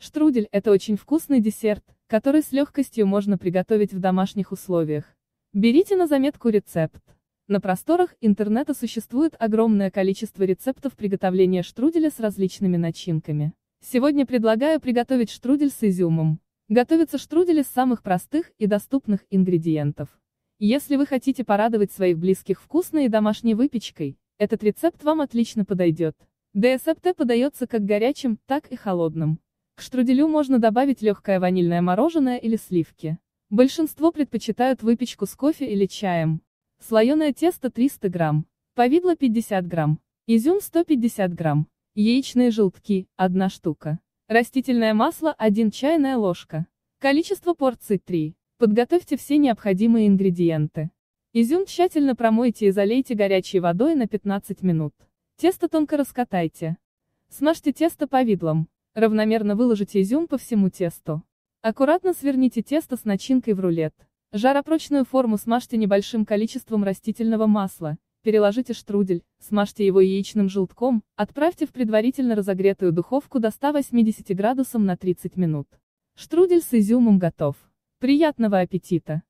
Штрудель – это очень вкусный десерт, который с легкостью можно приготовить в домашних условиях. Берите на заметку рецепт. На просторах интернета существует огромное количество рецептов приготовления штруделя с различными начинками. Сегодня предлагаю приготовить штрудель с изюмом. Готовится штрудель из самых простых и доступных ингредиентов. Если вы хотите порадовать своих близких вкусной и домашней выпечкой, этот рецепт вам отлично подойдет. ДСПТ подается как горячим, так и холодным. К штруделю можно добавить легкое ванильное мороженое или сливки. Большинство предпочитают выпечку с кофе или чаем. Слоеное тесто 300 грамм, повидло 50 грамм, изюм 150 грамм, яичные желтки 1 штука, растительное масло 1 чайная ложка. Количество порций 3. Подготовьте все необходимые ингредиенты. Изюм тщательно промойте и залейте горячей водой на 15 минут. Тесто тонко раскатайте. Смажьте тесто повидлом. Равномерно выложите изюм по всему тесту. Аккуратно сверните тесто с начинкой в рулет. Жаропрочную форму смажьте небольшим количеством растительного масла. Переложите штрудель, смажьте его яичным желтком, отправьте в предварительно разогретую духовку до 180 градусов на 30 минут. Штрудель с изюмом готов. Приятного аппетита!